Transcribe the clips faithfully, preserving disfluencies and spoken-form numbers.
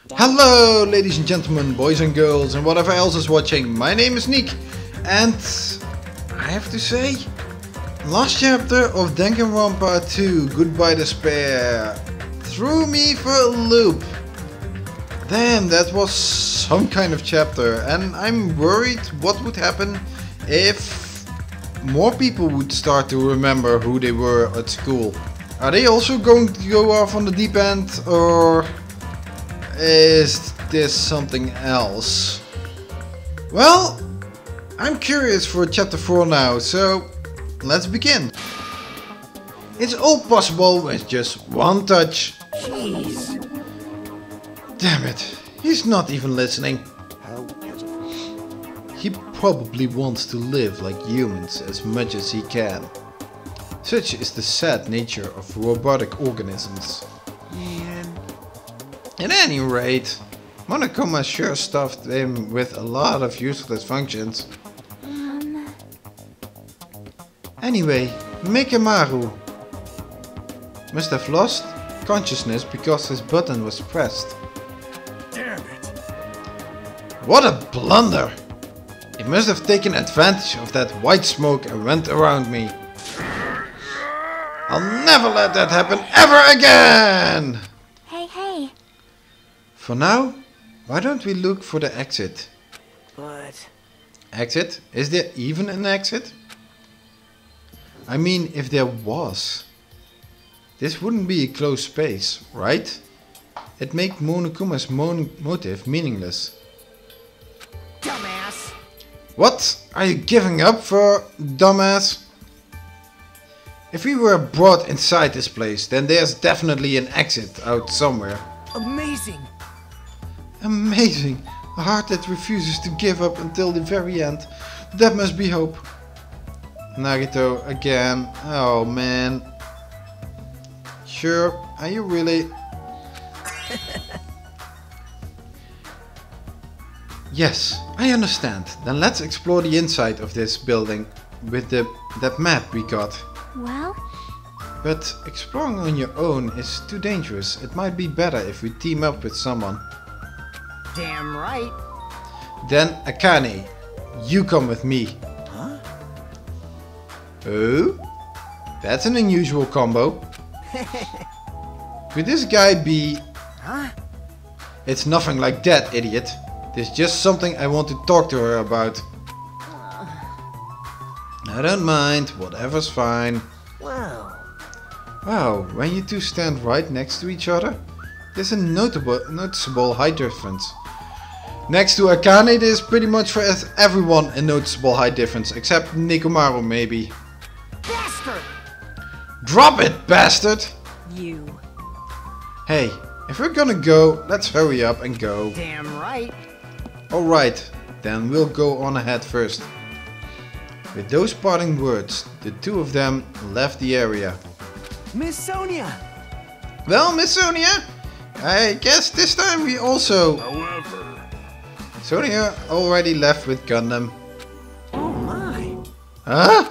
Hello ladies and gentlemen, boys and girls and whatever else is watching. My name is Nick and I have to say, last chapter of Danganronpa two, Goodbye Despair, threw me for a loop. Damn, that was some kind of chapter, and I'm worried what would happen if more people would start to remember who they were at school. Are they also going to go off on the deep end, or is this something else? Well, I'm curious for chapter four now, so let's begin. It's all possible with just one touch. Jeez. Damn it, he's not even listening. He probably wants to live like humans as much as he can. Such is the sad nature of robotic organisms. Man. At any rate, Monokuma sure stuffed him with a lot of useless functions. Um. Anyway, Mikamaru must have lost consciousness because his button was pressed. Damn it. What a blunder! He must have taken advantage of that white smoke and went around me. I'll never let that happen ever again! Hey, hey. For now, why don't we look for the exit? But Exit? Is there even an exit? I mean, if there was. This wouldn't be a closed space, right? It'd make Monokuma's mon motive meaningless. dumbass. What? Are you giving up for dumbass? If we were brought inside this place, then there's definitely an exit out somewhere. Amazing. Amazing! A heart that refuses to give up until the very end. That must be hope. Nagito again. Oh man. Sure, are you really? Yes, I understand. Then let's explore the inside of this building with the that map we got. Well, But exploring on your own is too dangerous. It might be better if we team up with someone. Damn right. Then Akane, you come with me. Huh? Oh? That's an unusual combo. Could this guy be... Huh? It's nothing like that, idiot. There's just something I want to talk to her about. I don't mind, whatever's fine. Wow. Wow, when you two stand right next to each other, there's a notable, noticeable height difference. Next to Akane, there's pretty much for everyone a noticeable height difference, except Nikomaru maybe. Bastard! Drop it, bastard! you. Hey, if we're gonna go, let's hurry up and go. Damn right. Alright, then we'll go on ahead first. With those parting words, the two of them left the area. Miss Sonia. Well, Miss Sonia, I guess this time we also... However. Sonia already left with Gundam. Oh my. Huh?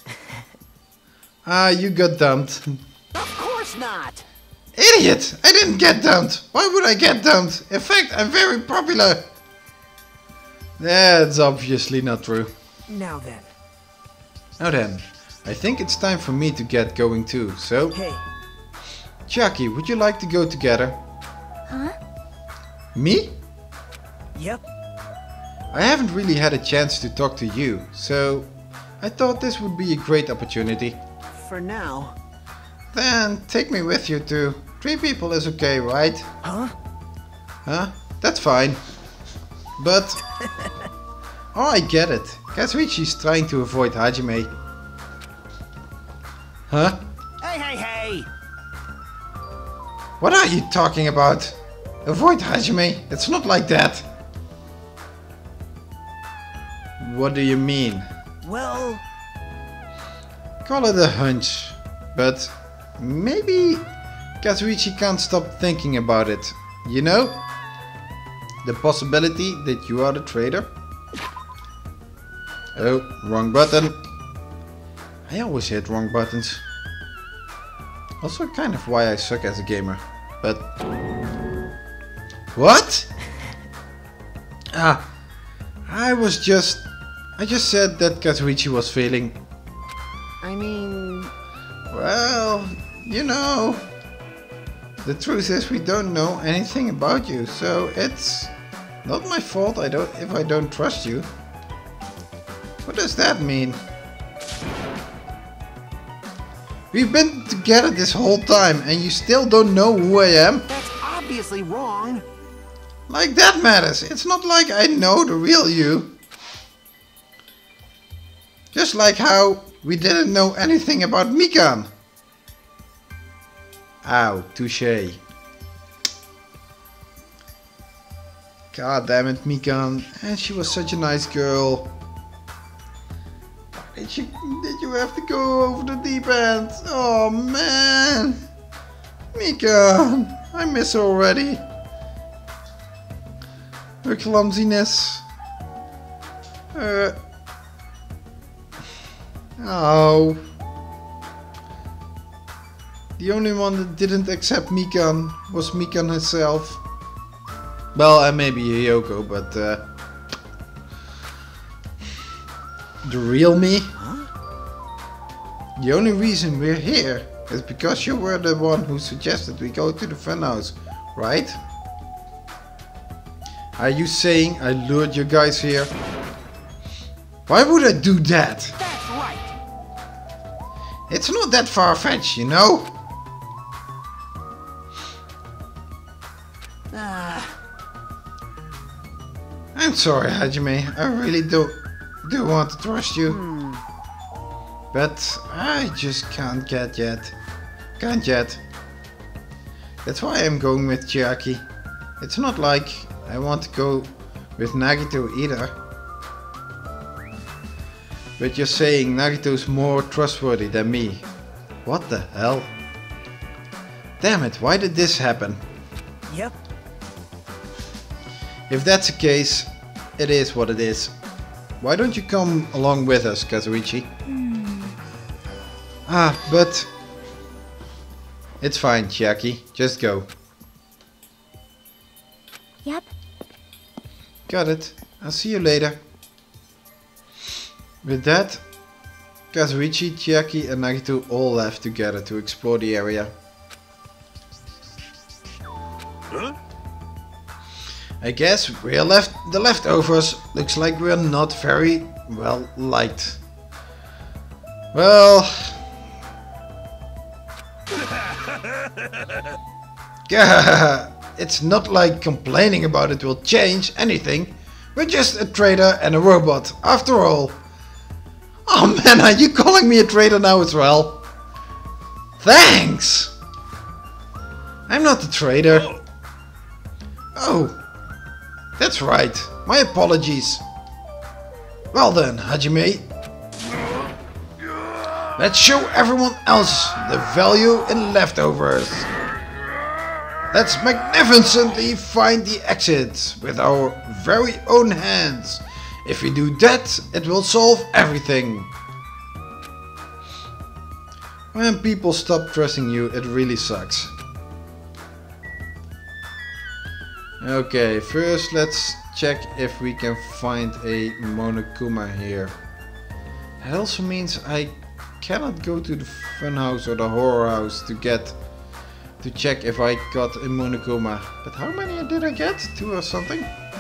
Ah, you got dumped. Of course not. Idiot! I didn't get dumped! Why would I get dumped? In fact, I'm very popular! That's obviously not true. Now then. Now then, I think it's time for me to get going too, so... Hey. Chucky, would you like to go together? Huh? Me? Yep. I haven't really had a chance to talk to you, so... I thought this would be a great opportunity. For now. Then take me with you too. Three people is okay, right? Huh? Huh? That's fine. But... oh, I get it. Kazuichi's trying to avoid Hajime. Huh? Hey, hey, hey! What are you talking about? Avoid Hajime? It's not like that. What do you mean? Well, Call it a hunch. But maybe Kazuichi can't stop thinking about it. You know? The possibility that you are the traitor? Oh, wrong button. I always hit wrong buttons. Also kind of why I suck as a gamer. But What? Ah, I was just... I just said that Kazuichi was failing. I mean... Well, you know... The truth is we don't know anything about you, so it's not my fault I don't if I don't trust you. What does that mean? We've been together this whole time and you still don't know who I am? That's obviously wrong. Like that matters. It's not like I know the real you. Just like how we didn't know anything about Mikan. Ow, touche. God damn it, Mikan. And she was such a nice girl. Did you, did you have to go over the deep end? Oh man. Mikan, I miss her already. Her clumsiness. Her... Oh. The only one that didn't accept Mikan was Mikan herself. Well, and maybe Hiyoko, but uh, the real me? The only reason we're here is because you were the one who suggested we go to the funhouse, right? Are you saying I lured you guys here? Why would I do that? That's right. It's not that far-fetched, you know? Ah. I'm sorry, Hajime. I really do do want to trust you. Hmm. But I just can't get yet. Can't yet. That's why I'm going with Chiaki. It's not like I want to go with Nagito either. But you're saying Nagito's more trustworthy than me. What the hell? Damn it, why did this happen? Yep. If that's the case, it is what it is. Why don't you come along with us, Kazuichi? Hmm. Ah, but... It's fine, Chiaki. Just go. Yep. Got it. I'll see you later. With that, Kazuichi, Chiaki and Nagito all left together to explore the area. Huh? I guess we're left the leftovers. Looks like we're not very well liked. Well... It's not like complaining about it will change anything. We're just a traitor and a robot, after all. Oh man, are you calling me a traitor now as well? Thanks! I'm not a traitor. Oh, that's right. My apologies. Well then, Hajime. Let's show everyone else the value in leftovers. Let's magnificently find the exit with our very own hands. If we do that, it will solve everything. When people stop trusting you, it really sucks. Okay, first let's check if we can find a Monokuma here. It also means I cannot go to the funhouse or the horror house to get to check if I got a Monokuma. But how many did I get? Two or something?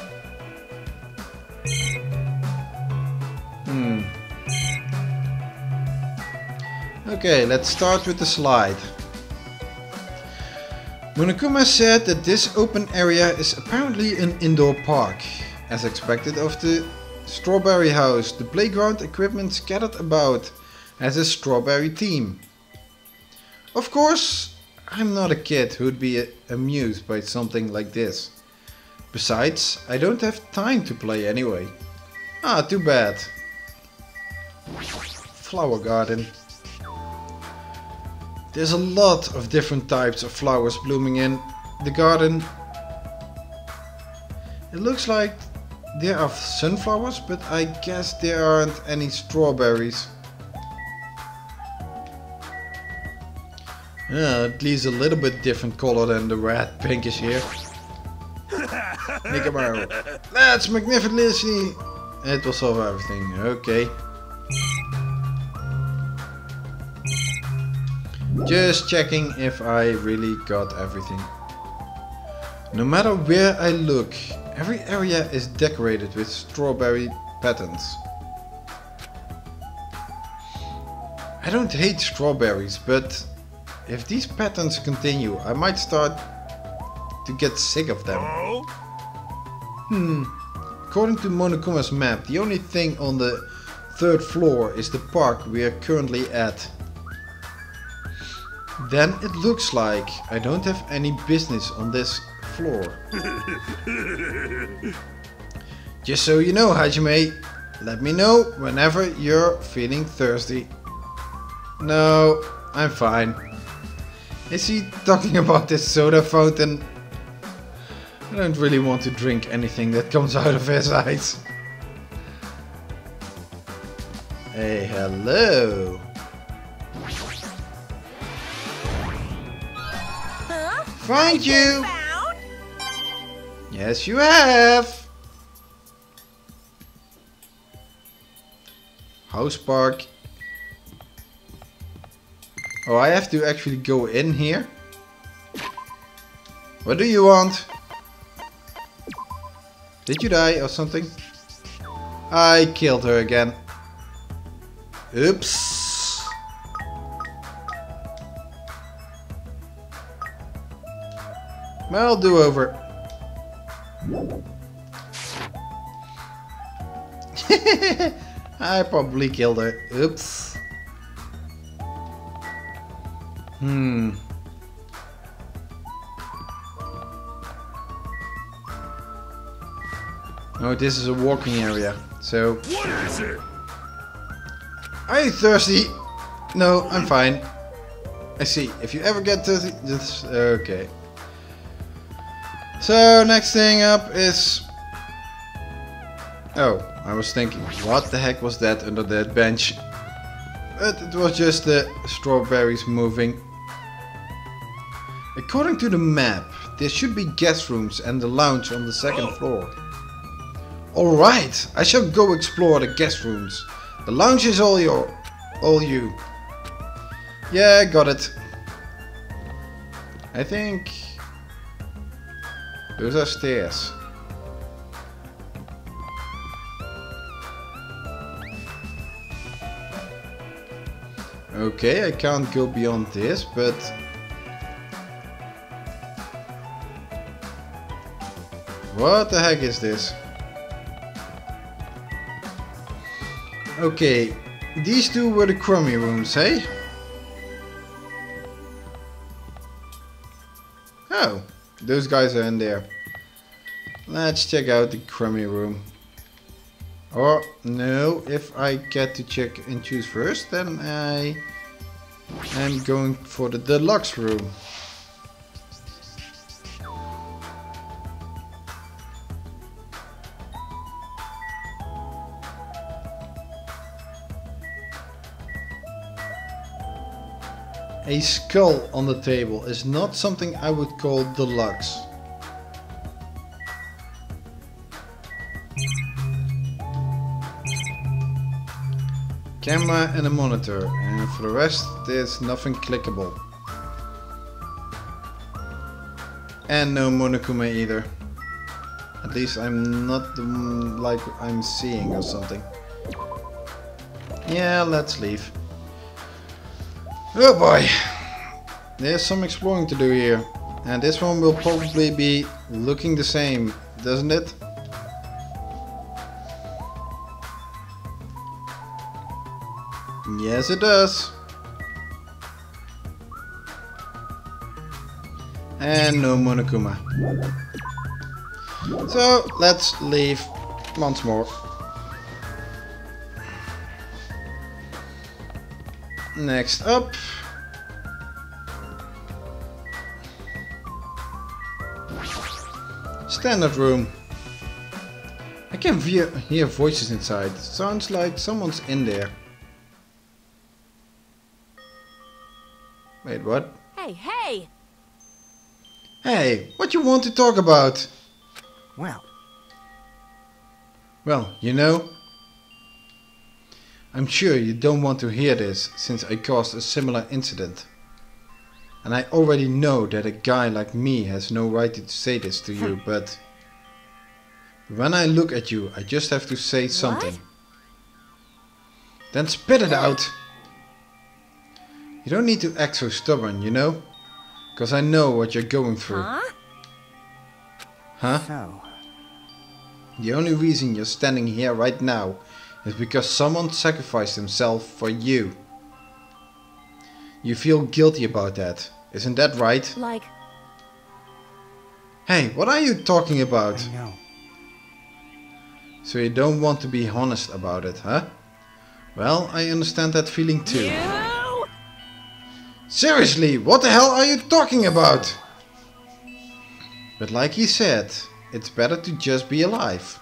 Hmm. Okay, let's start with the slide. Monokuma said that this open area is apparently an indoor park. As expected of the strawberry house, the playground equipment scattered about as a strawberry theme. Of course, I'm not a kid who'd be amused by something like this. Besides, I don't have time to play anyway. Ah, too bad. Flower garden. There's a lot of different types of flowers blooming in the garden. It looks like there are sunflowers, but I guess there aren't any strawberries. Yeah, at least a little bit different color than the red pinkish here. Nicobar. That's magnificently. It will solve everything. Okay. Just checking if I really got everything. No matter where I look, every area is decorated with strawberry patterns. I don't hate strawberries, but if these patterns continue, I might start to get sick of them. Hmm. According to Monokuma's map, the only thing on the third floor is the park we are currently at. Then it looks like I don't have any business on this floor. Just so you know, Hajime, let me know whenever you're feeling thirsty. No, I'm fine. Is he talking about this soda fountain? I don't really want to drink anything that comes out of his eyes. Hey, hello. Huh? Find you! Found? Yes, you have. House park. Oh, I have to actually go in here. What do you want? Did you die or something? I killed her again. Oops. Well, do over. I probably killed her. Oops. Hmm. Oh, this is a walking area. So. What is it? Are you thirsty? No, I'm fine. I see. If you ever get thirsty, just okay. So next thing up is. Oh, I was thinking, what the heck was that under that bench? But it was just the strawberries moving. According to the map, there should be guest rooms and the lounge on the second floor. Alright, I shall go explore the guest rooms. The lounge is all your, all you. Yeah, got it. I think those are stairs. Okay, I can't go beyond this, but what the heck is this? Okay, these two were the crummy rooms, hey? Oh, those guys are in there. Let's check out the crummy room. Or, no, if I get to check and choose first, then I am going for the deluxe room. A skull on the table is not something I would call deluxe. Camera and a monitor, and for the rest there's nothing clickable. And no Monokuma either. At least I'm not um, like I'm seeing or something. Yeah, let's leave. Oh boy, there's some exploring to do here, and this one will probably be looking the same, doesn't it? Yes, it does. And no Monokuma. So let's leave once more. Next up, standard room. I can hear, hear voices inside. Sounds like someone's in there. Wait, what? Hey, hey! Hey, what you want to talk about? Well, Well, you know, I'm sure you don't want to hear this since I caused a similar incident. And I already know that a guy like me has no right to say this to you, but when I look at you, I just have to say something. What? Then spit it out. You don't need to act so stubborn, you know? Because I know what you're going through. Huh? Huh? so... The only reason you're standing here right now is because someone sacrificed himself for you. You feel guilty about that, isn't that right? Like, Hey, what are you talking about? I know. So you don't want to be honest about it, huh? Well, I understand that feeling too. you? Seriously, what the hell are you talking about? But like he said, it's better to just be alive.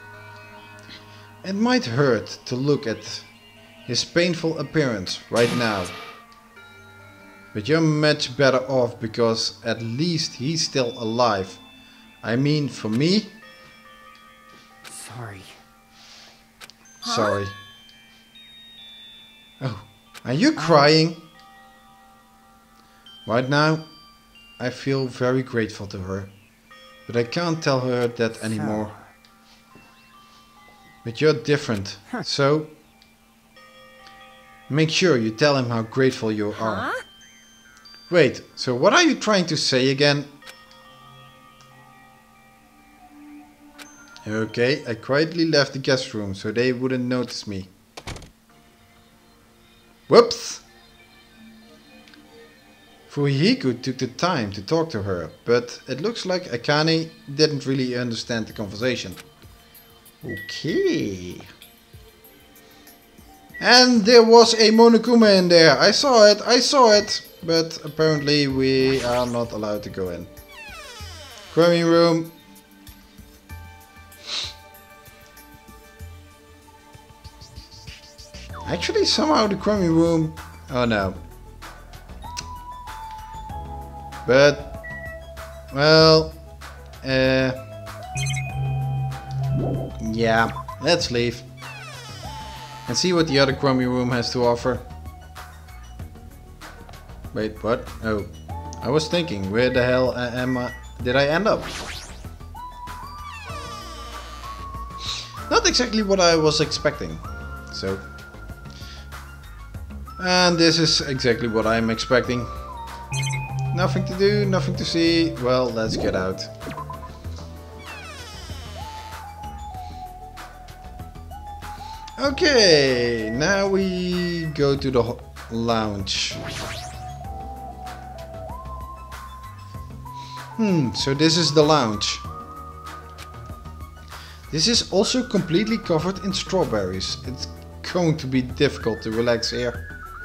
It might hurt to look at his painful appearance right now. But you're much better off because at least he's still alive. I mean, for me, Sorry. sorry. Oh, are you crying? Right now, I feel very grateful to her. But I can't tell her that anymore. But you're different, so make sure you tell him how grateful you are. Huh? Wait, so what are you trying to say again? Okay, I quietly left the guest room so they wouldn't notice me. Whoops! Fuyuhiko took the time to talk to her, but it looks like Akane didn't really understand the conversation. Okay. And there was a Monokuma in there. I saw it, I saw it. But apparently we are not allowed to go in. Crummy room. Actually, somehow the crummy room... Oh no. But... Well... Uh... Yeah, let's leave. And see what the other crummy room has to offer. Wait, what? Oh, I was thinking, where the hell am I? Did I end up? Not exactly what I was expecting. So, and this is exactly what I'm expecting. Nothing to do, nothing to see. Well, let's get out. Okay, now we go to the lounge. Hmm, so this is the lounge. This is also completely covered in strawberries. It's going to be difficult to relax here.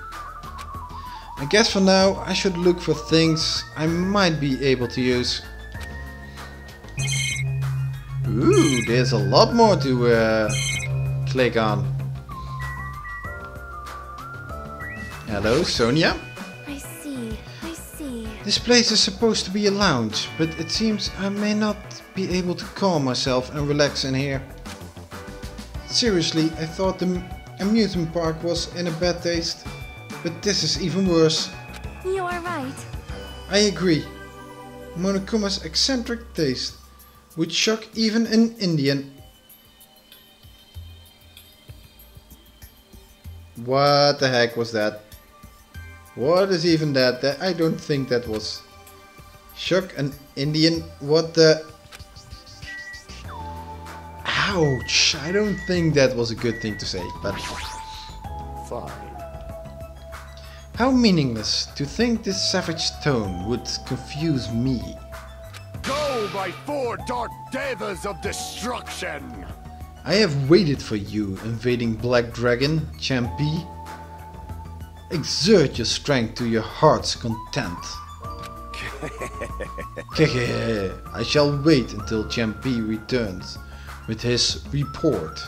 I guess for now I should look for things I might be able to use. Ooh, there's a lot more to uh, click on. Hello, Sonia? I see, I see. This place is supposed to be a lounge, but it seems I may not be able to calm myself and relax in here. Seriously, I thought the amusement park was in a bad taste, but this is even worse. You are right. I agree. Monokuma's eccentric taste would shock even an Indian. What the heck was that? What is even that? That I don't think that was shock an Indian. What the? Ouch! I don't think that was a good thing to say, but Fine. how meaningless to think this savage tone would confuse me. Go, my four dark devas of destruction! I have waited for you, invading Black Dragon, Champi. Exert your strength to your heart's content. I shall wait until Champi returns with his report.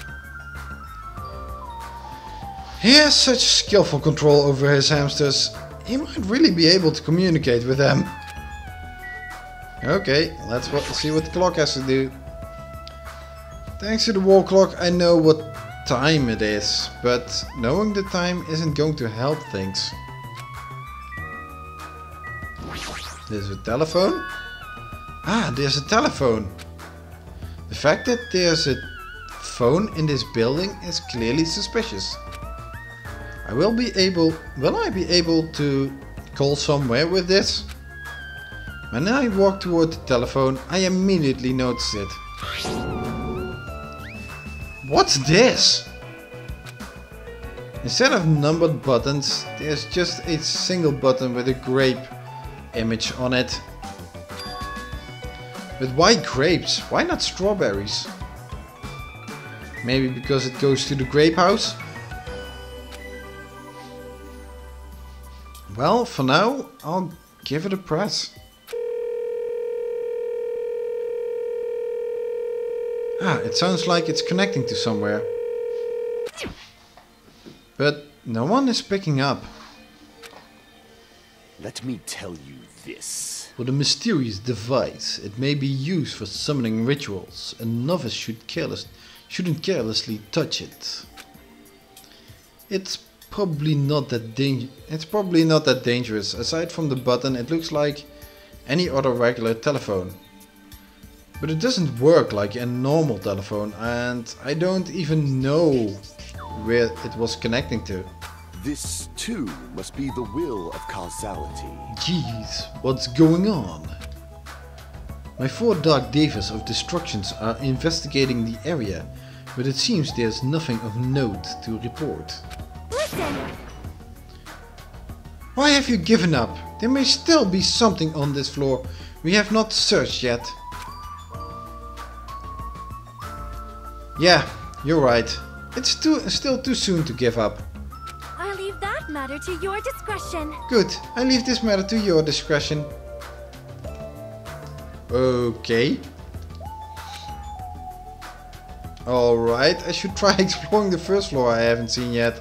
He has such skillful control over his hamsters, he might really be able to communicate with them. Okay, let's wa- see what the clock has to do. Thanks to the wall clock I know what time it is, but knowing the time isn't going to help things. There's a telephone? Ah, there's a telephone. The fact that there's a phone in this building is clearly suspicious. I will be able... Will I be able to call somewhere with this? When I walked toward the telephone, I immediately noticed it. What's this? Instead of numbered buttons, there's just a single button with a grape image on it. But why grapes? Why not strawberries? Maybe because it goes to the grape house? Well, for now, I'll give it a press. Ah, it sounds like it's connecting to somewhere. But no one is picking up. Let me tell you this. With a mysterious device, it may be used for summoning rituals. A novice should careless, shouldn't carelessly touch it. It's probably not that dang- It's probably not that dangerous. Aside from the button, it looks like any other regular telephone. But it doesn't work like a normal telephone, and I don't even know where it was connecting to. This too must be the will of causality. Jeez, what's going on? My four Dark Devas of Destructions are investigating the area, but it seems there's nothing of note to report. Listen! Why have you given up? There may still be something on this floor we have not searched yet. Yeah, you're right. It's too, still too soon to give up. I leave that matter to your discretion. Good, I leave this matter to your discretion. Okay. Alright, I should try exploring the first floor I haven't seen yet.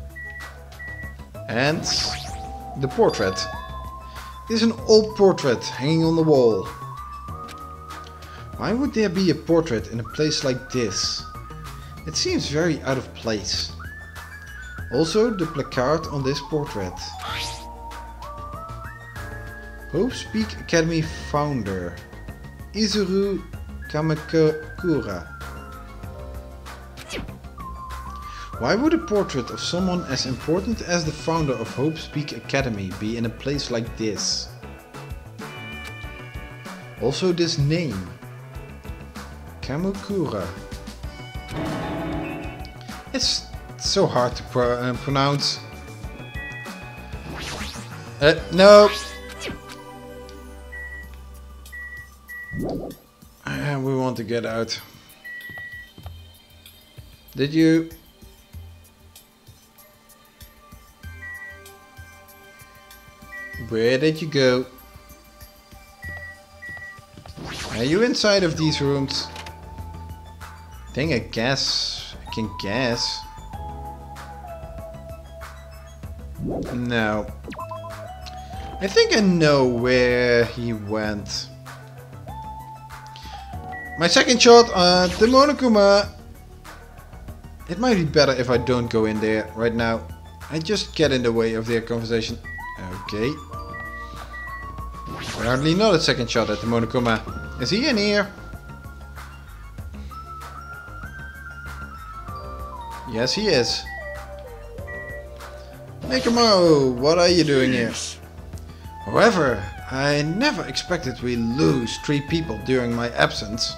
And the portrait. There's an old portrait hanging on the wall. Why would there be a portrait in a place like this? It seems very out of place. Also, the placard on this portrait. Hope's Peak Academy founder, Izuru Kamakura. Why would a portrait of someone as important as the founder of Hope's Peak Academy be in a place like this? Also this name. Kamakura. It's so hard to pro uh, pronounce. Uh, no! Uh, we want to get out. Did you? Where did you go? Are you inside of these rooms? I think I guess I can guess. No. I think I know where he went. My second shot at the Monokuma. It might be better if I don't go in there right now. I just get in the way of their conversation. Okay. Apparently not a second shot at the Monokuma. Is he in here? Yes, he is. Mikomo, what are you doing here? However, I never expected we lose three people during my absence.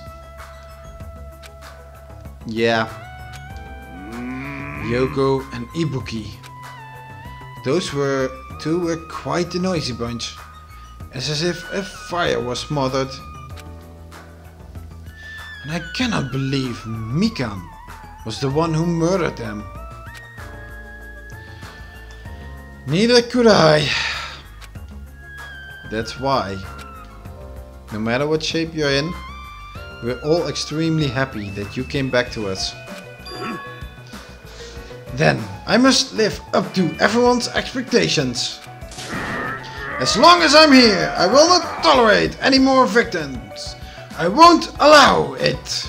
Yeah. Yoko and Ibuki. Those were two were quite a noisy bunch. It's as if a fire was smothered. And I cannot believe Mikan was the one who murdered them. Neither could I. That's why, no matter what shape you're in, we're all extremely happy that you came back to us. Then, I must live up to everyone's expectations. As long as I'm here, I will not tolerate any more victims. I won't allow it.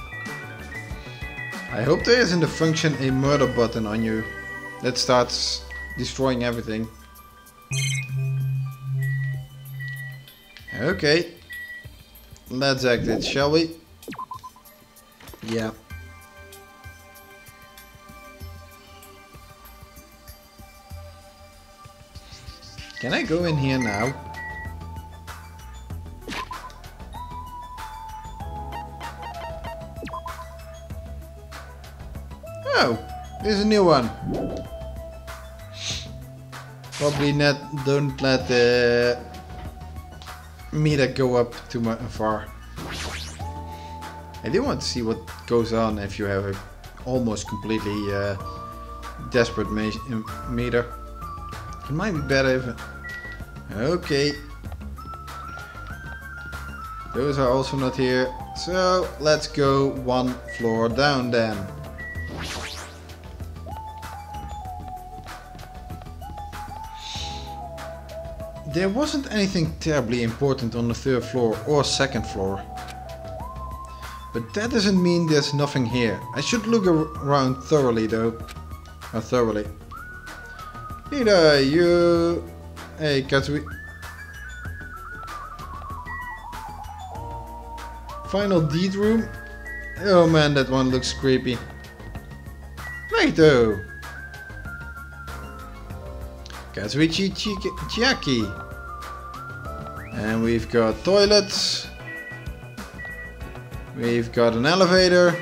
I hope there isn't a function a murder button on you that starts destroying everything. Okay. Let's exit, shall we? Yeah. Can I go in here now? Oh, there's a new one. Probably not. Don't let the meter go up too much far. I do want to see what goes on if you have a almost completely uh, desperate meter. It might be better if... Okay. Those are also not here. So let's go one floor down then. There wasn't anything terribly important on the third floor or second floor. But that doesn't mean there's nothing here. I should look around thoroughly though. Or thoroughly. Neither you... Hey, Katsui. Final deed room? Oh man, that one looks creepy. Naito! Katsuichi Chiaki. And we've got toilets. We've got an elevator.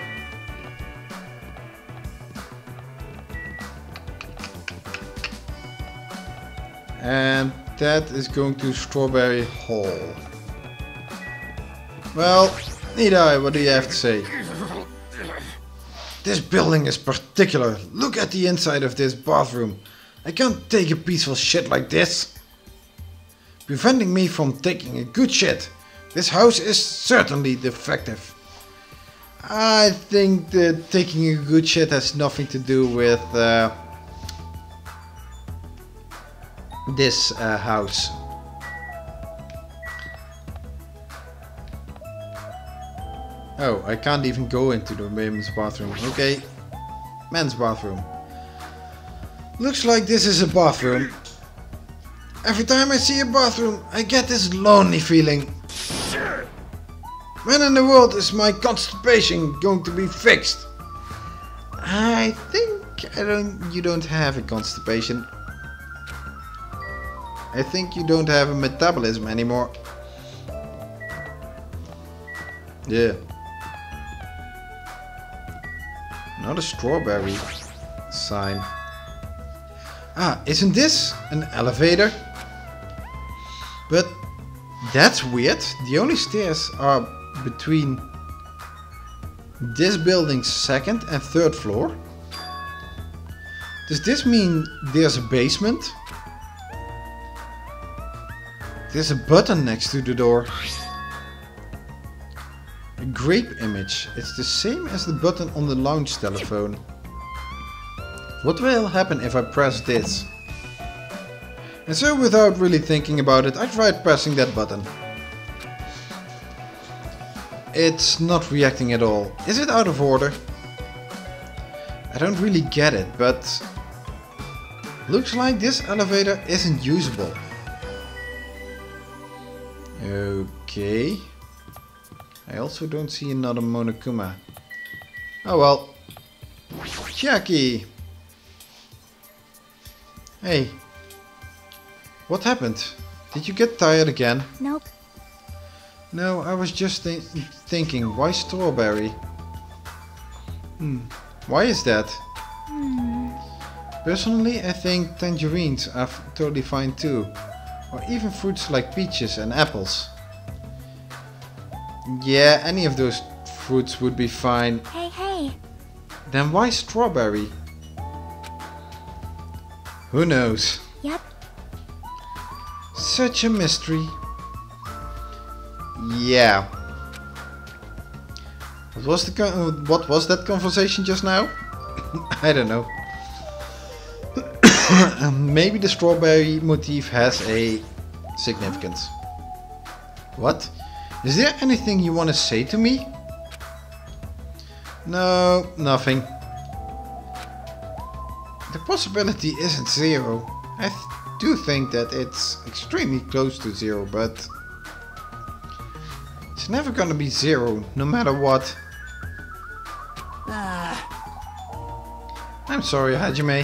And that is going to Strawberry Hall. Well, Nidai, what do you have to say? This building is particular. Look at the inside of this bathroom. I can't take a peaceful shit like this. Preventing me from taking a good shit. This house is certainly defective. I think that taking a good shit has nothing to do with uh, this uh, house. Oh, I can't even go into the women's bathroom. Okay, men's bathroom. Looks like this is a bathroom. Every time I see a bathroom, I get this lonely feeling. When in the world is my constipation going to be fixed? I think I don't. You don't have a constipation. I think you don't have a metabolism anymore. Yeah. Not a strawberry sign. Ah, isn't this an elevator? But that's weird. The only stairs are between this building's second and third floor. Does this mean there's a basement? There's a button next to the door. A grape image. It's the same as the button on the lounge telephone. What will happen if I press this? And so without really thinking about it, I tried pressing that button. It's not reacting at all. Is it out of order? I don't really get it, but looks like this elevator isn't usable. Okay. I also don't see another Monokuma. Oh well. Chiaki! Hey. What happened? Did you get tired again? Nope. No, I was just th thinking, why strawberry? Hmm. Why is that? Hmm. Personally, I think tangerines are f totally fine too. Or even fruits like peaches and apples. Yeah, any of those fruits would be fine. Hey, hey. Then why strawberry? Who knows? Yep. Such a mystery. Yeah. What was the con what was that conversation just now? I don't know. Maybe the strawberry motif has a significance. What? Is there anything you want to say to me? No, nothing. The possibility isn't zero. I th do think that it's extremely close to zero, but it's never gonna be zero, no matter what. Ah. I'm sorry, Hajime.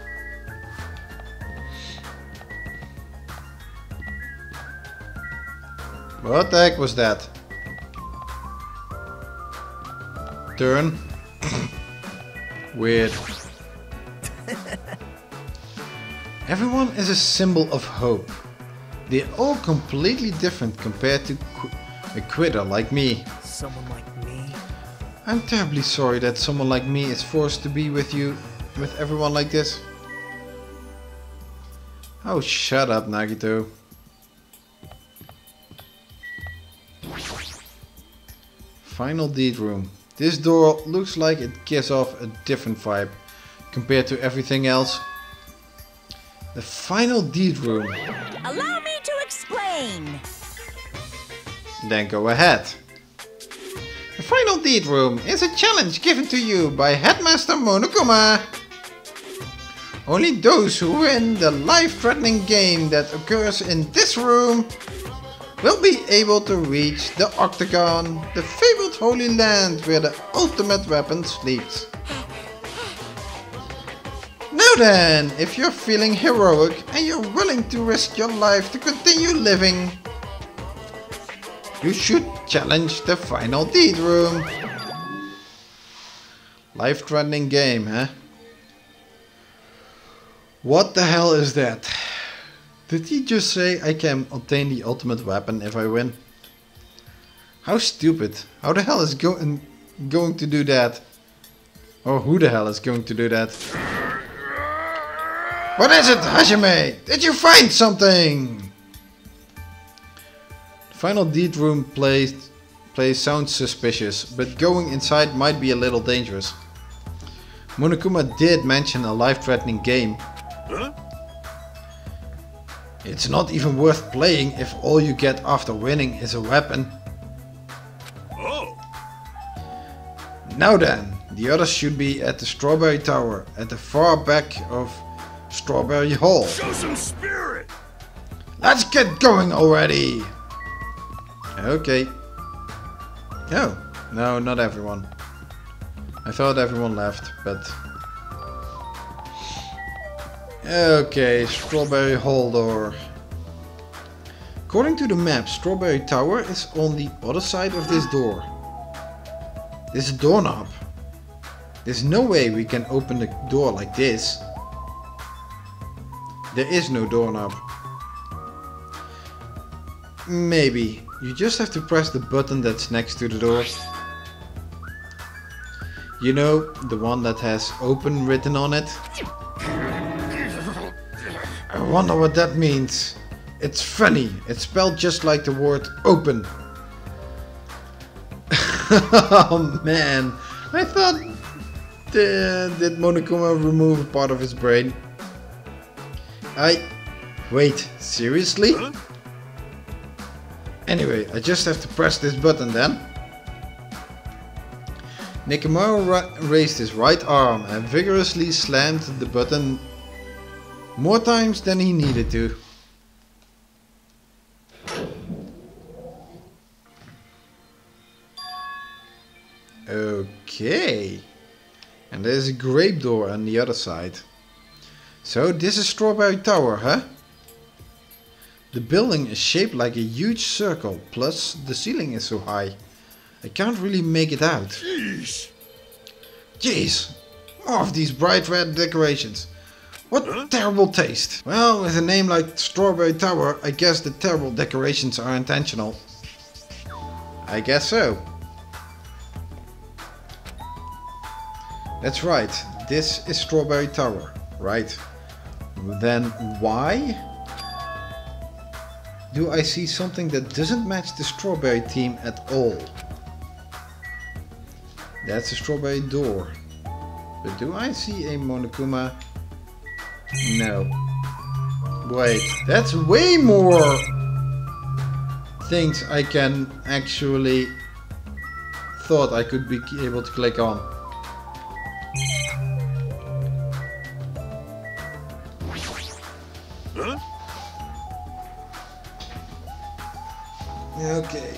What the heck was that? Turn. Weird. Everyone is a symbol of hope. They're all completely different compared to qu a quitter like me. Someone like me? I'm terribly sorry that someone like me is forced to be with you, with everyone like this. Oh, shut up, Nagito. Final deed room. This door looks like it gives off a different vibe compared to everything else. The final deed room. Allow me to explain. Then go ahead. The final deed room is a challenge given to you by Headmaster Monokuma. Only those who win the life-threatening game that occurs in this room will be able to reach the Octagon, the fabled Holy Land where the ultimate weapon sleeps. Now then, if you're feeling heroic and you're willing to risk your life to continue living, you should challenge the final deed room. Life-threatening game, huh? What the hell is that? Did he just say I can obtain the ultimate weapon if I win? How stupid. How the hell is go going to do that? Or who the hell is going to do that? What is it, Hajime? Did you find something? The final deed room place, place sounds suspicious, but going inside might be a little dangerous. Monokuma did mention a life-threatening game. Huh? It's not even worth playing if all you get after winning is a weapon. Oh. Now then, the others should be at the Strawberry Tower, at the far back of Strawberry Hall. Show some spirit. Let's get going already! Okay. Oh, no, not everyone. I thought everyone left, but... Okay, Strawberry Hall door. According to the map, Strawberry Tower is on the other side of this door. This is a doorknob. There's no way we can open the door like this. There is no doorknob. Maybe. You just have to press the button that's next to the door. You know, the one that has open written on it? I wonder what that means. It's funny. It's spelled just like the word open. Oh man. I thought... Uh, did Monokuma remove a part of his brain? I... Wait, seriously? Huh? Anyway, I just have to press this button then. Nekomaru ra raised his right arm and vigorously slammed the button more times than he needed to. Okay. And there's a grape door on the other side. So this is Strawberry Tower, huh? The building is shaped like a huge circle, plus the ceiling is so high. I can't really make it out. Jeez. Jeez, more of these bright red decorations. What Huh? terrible taste. Well, with a name like Strawberry Tower, I guess the terrible decorations are intentional. I guess so. That's right, this is Strawberry Tower, right? Then why do I see something that doesn't match the Strawberry theme at all? That's a strawberry door. But do I see a Monokuma? No. Wait, that's way more things I can actually thought I could be able to click on. Huh? Okay.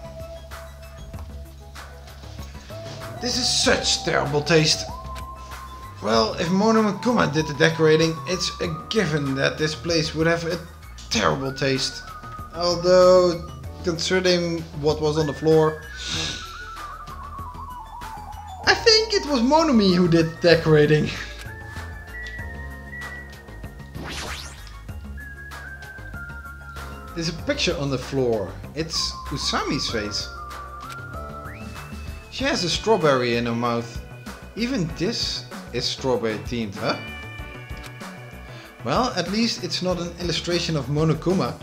This is such terrible taste. Well, if Monokuma did the decorating, it's a given that this place would have a terrible taste. Although, considering what was on the floor, I think it was Monomi who did the decorating. There's a picture on the floor. It's Usami's face. She has a strawberry in her mouth. Even this is strawberry themed, huh? Well, at least it's not an illustration of Monokuma.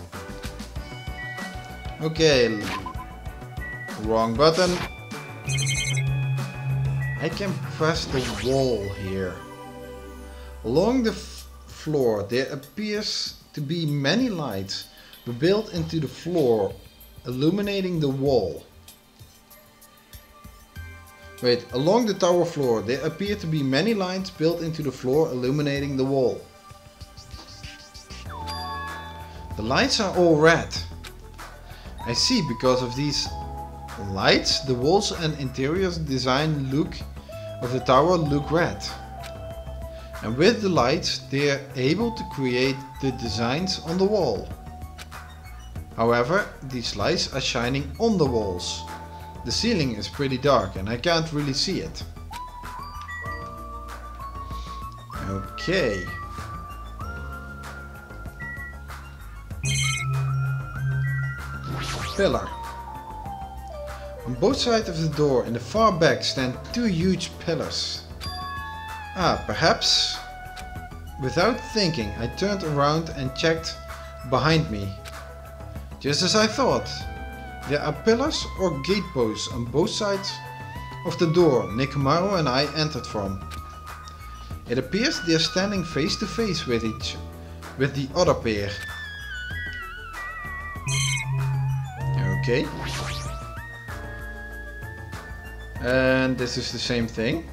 Okay. Wrong button. I can press the wall here. Along the f floor there appears to be many lights built into the floor, illuminating the wall. Wait, along the tower floor there appear to be many lights built into the floor, illuminating the wall. The lights are all red. I see, because of these lights, the walls and interior design look of the tower look red. And with the lights they are able to create the designs on the wall. However, these lights are shining on the walls. The ceiling is pretty dark and I can't really see it. Okay. Pillar. On both sides of the door in the far back stand two huge pillars. Ah, perhaps. Without thinking, I turned around and checked behind me. Just as I thought. There are pillars or gate posts on both sides of the door Nekomaru and I entered from. It appears they are standing face to face with each, with the other pair. Okay. And this is the same thing.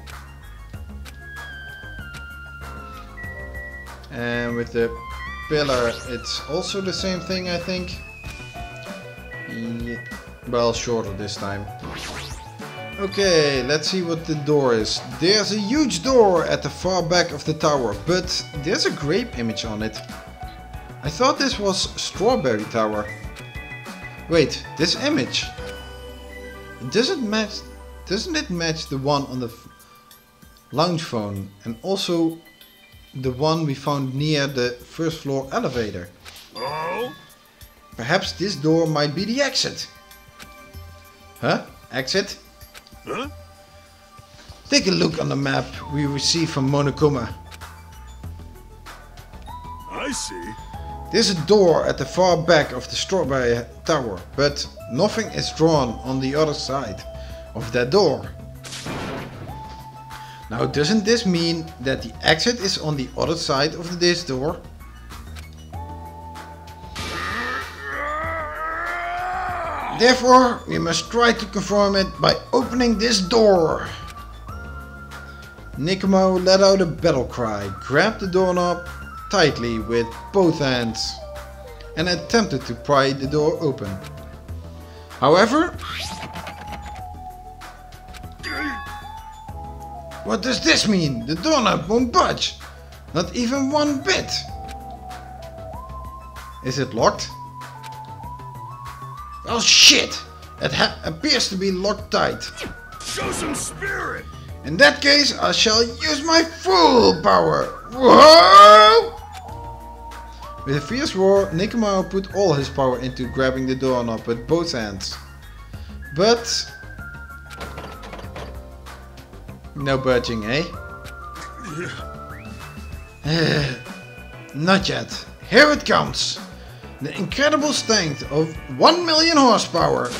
And with the pillar it's also the same thing, I think. Yeah, well, shorter this time. Okay, let's see what the door is. There's a huge door at the far back of the tower, but there's a grape image on it. I thought this was Strawberry Tower. Wait, this image. Doesn't match. Doesn't it match the one on the lounge phone and also the one we found near the first floor elevator? Oh? Perhaps this door might be the exit. Huh? Exit? Huh? Take a look on the map we received from Monokuma. I see. There's a door at the far back of the Strawberry Tower, but nothing is drawn on the other side of that door. Now, doesn't this mean that the exit is on the other side of this door? Therefore, we must try to confirm it by opening this door. Nekomaru let out a battle cry, grabbed the doorknob tightly with both hands, and attempted to pry the door open. However, what does this mean? The doorknob won't budge. Not even one bit. Is it locked? Oh shit! It ha appears to be locked tight. Show some spirit! In that case, I shall use my full power. Whoa! With a fierce roar, Nekomaru put all his power into grabbing the doorknob with both hands. But no budging, eh? Not yet. Here it comes. The incredible strength of one million horsepower.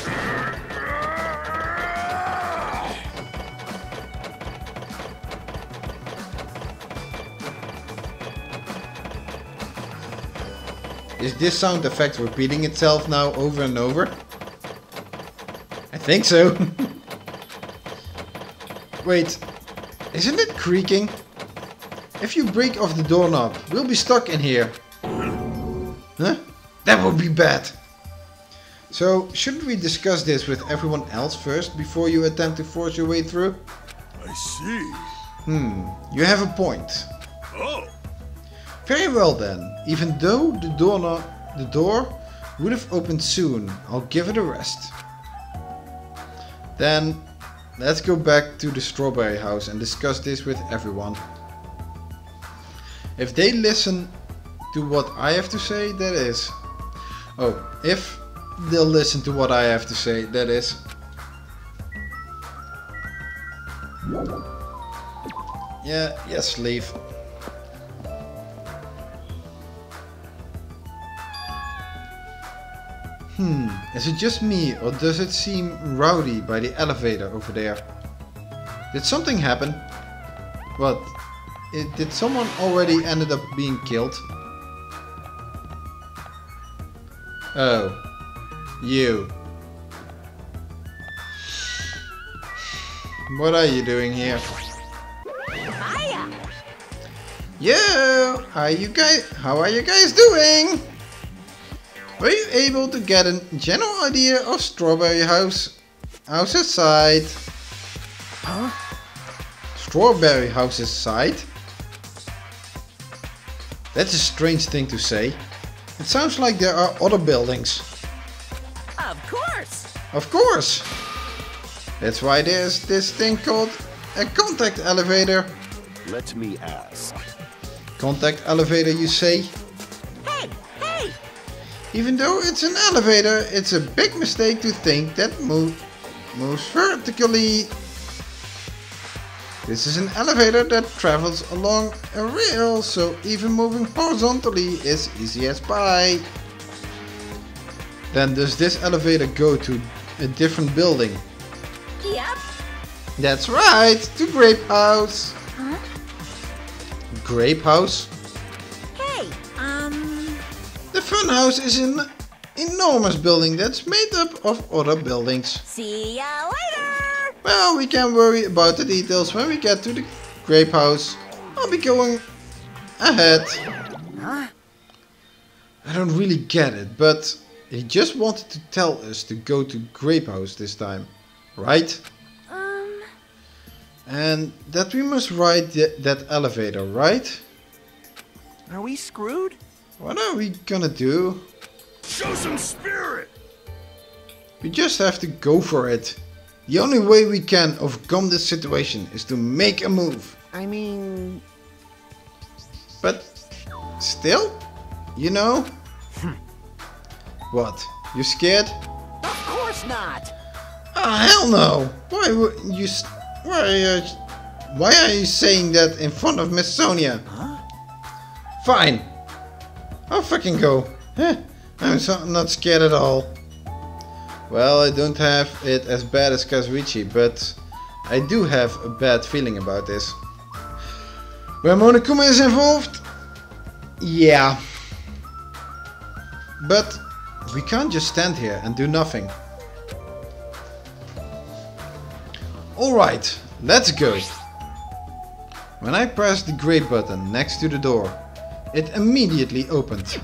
Is this sound effect repeating itself now over and over? think so. Wait, isn't it creaking? If you break off the doorknob, we'll be stuck in here. Huh? That would be bad. So, shouldn't we discuss this with everyone else first before you attempt to force your way through? I see. Hmm, you have a point. Oh. Very well then. Even though the door, no the door would have opened soon, I'll give it a rest. Then, let's go back to the strawberry house and discuss this with everyone. If they listen to what I have to say, that is. Oh, if they'll listen to what I have to say, that is. Yeah, yes, leave. Hmm, is it just me or does it seem rowdy by the elevator over there? Did something happen? What? It, did someone already ended up being killed? Oh, you. What are you doing here? Hiya. Yo, how you guys? How are you guys doing? Were you able to get a general idea of Strawberry House House's side? Huh? Strawberry House's side? That's a strange thing to say. It sounds like there are other buildings. Of course. Of course! That's why there's this thing called a contact elevator. Let me ask. Contact elevator, you say? Hey, hey. Even though it's an elevator, it's a big mistake to think that move, moves vertically. This is an elevator that travels along a rail, so even moving horizontally is easy as pie. Then does this elevator go to a different building? Yep. That's right, to Grape House. Huh? Grape House? Hey, um... The Fun House is an enormous building that's made up of other buildings. see ya later. Well, we can worry about the details when we get to the Grape House. I'll be going ahead. Huh? I don't really get it, but he just wanted to tell us to go to Grape House this time, right? Um... And that we must ride th that elevator, right? Are we screwed? What are we gonna do? Show some spirit. We just have to go for it. The only way we can overcome this situation is to make a move. I mean... But still, you know? What? You scared? Of course not. Oh hell no! Why would you? s- Why are you, why are you saying that in front of Miss Sonia? Huh? Fine. I'll fucking go. Huh, I'm so not scared at all. Well, I don't have it as bad as Kazuichi, but I do have a bad feeling about this. When Monokuma is involved? Yeah. But we can't just stand here and do nothing. Alright, let's go. When I pressed the grey button next to the door, it immediately opened.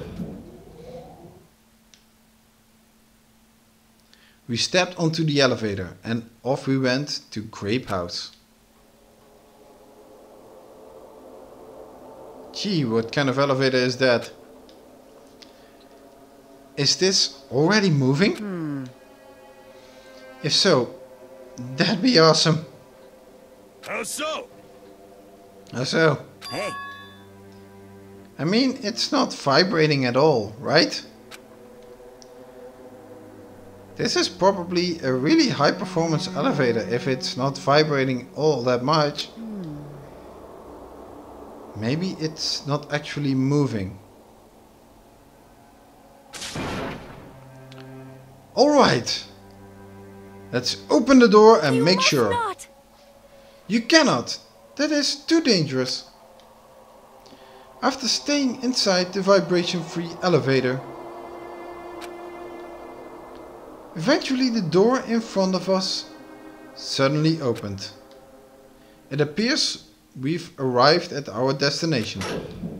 We stepped onto the elevator and off we went to Grape House. Gee, what kind of elevator is that? Is this already moving? Hmm. If so, that'd be awesome. How so? How so? Hey. I mean, it's not vibrating at all, right? This is probably a really high performance elevator if it's not vibrating all that much. Maybe it's not actually moving. Alright! Let's open the door and You make must sure. not. You cannot! That is too dangerous. After staying inside the vibration-free elevator, Eventually the door in front of us suddenly opened. It appears we've arrived at our destination.